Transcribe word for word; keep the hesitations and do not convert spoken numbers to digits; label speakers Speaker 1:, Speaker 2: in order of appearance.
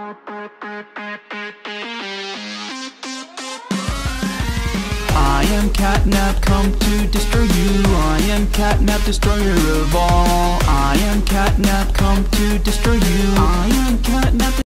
Speaker 1: I am Catnap, come to destroy you. I am Catnap, destroyer of all. I am Catnap, come to destroy you. I am Catnap.